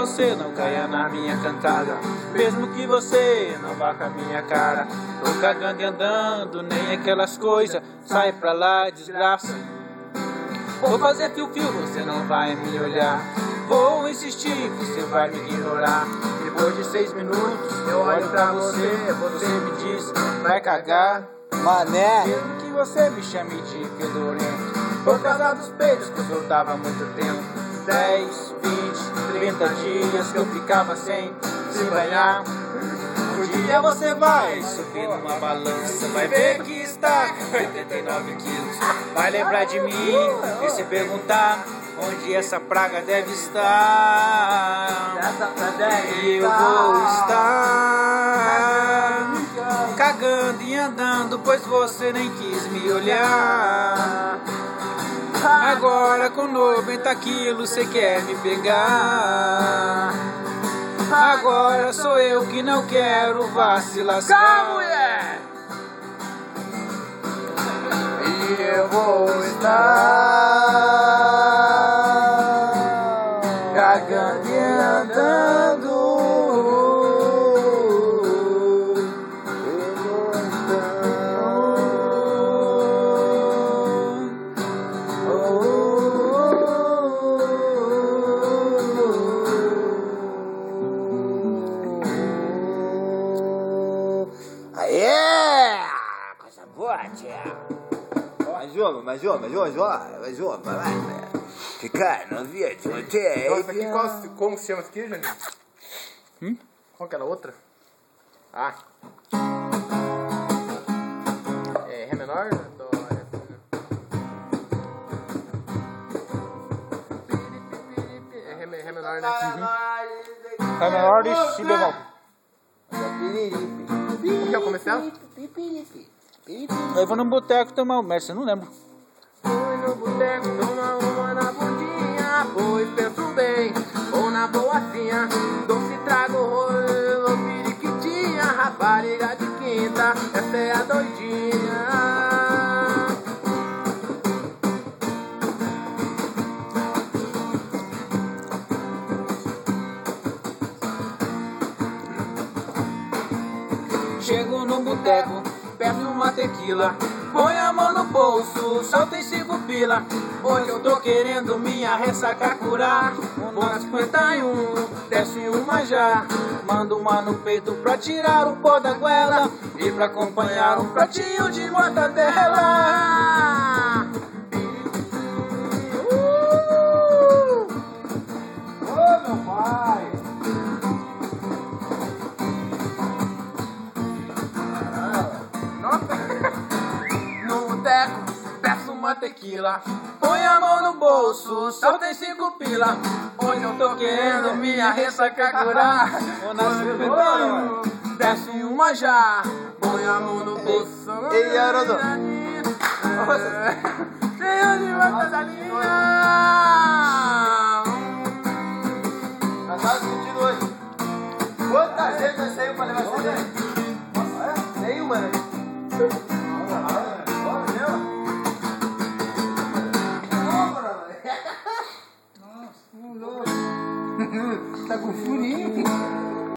você não caia na minha cantada, mesmo que você não vá com a minha cara. Tô cagando e andando, nem aquelas coisas, sai pra lá, desgraça. Vou fazer fio-fio, você não vai me olhar. Vou insistir, você vai me ignorar. Depois de 6 minutos, eu olho pra você, você me diz, vai cagar. Mané. Mesmo que você me chame de fedorento, por causa dos peitos que eu soltava há muito tempo. 10, 20, 30 dias que eu ficava sem se banhar. Um dia você vai subir numa balança, vai ver que está com 89 quilos. Vai lembrar de mim e se perguntar onde essa praga deve estar. E eu vou estar cagando e andando, pois você nem quis me olhar. Agora com 90 quilos você quer me pegar. Agora sou eu que não quero vacilar. Mulher! E eu vou estar cagando e andando. Aê! Coisa boa, tia. Mais uma, vai lá. Ficar novinha de você. Nossa, aqui como se chama isso aqui, Juninho? Qual que é a outra? Ah. É Ré menor? Dó, Ré menor, né? Ré menor e si bemol. Como que é o comercial? Eu vou no boteco tomar um merda, você não lembra? Fui no boteco tomar uma na bundinha, pois penso bem, ou na boacinha. Doce trago, rolo, periquitinha, rapariga de quinta, essa é a doidinha. Chego no boteco, peço uma tequila, põe a mão no bolso, só tem 5 pila. Hoje eu tô querendo minha ressaca curar. Uma 51, desce uma já. Mando uma no peito pra tirar o pó da goela e pra acompanhar um pratinho de mortadela. Ô, meu pai! No boteco, peço uma tequila, põe a mão no bolso, só tem 5 pila. Hoje eu tô querendo minha ressaca curar. Vou na 51, desce uma já. Põe a mão no bolso. Ei, Haroldo. Cheio de mortadelinha. Nós tava discutindo hoje. Quantas vezes nós saímos pra levar cerveja? Nenhuma, né? Tá com furinho?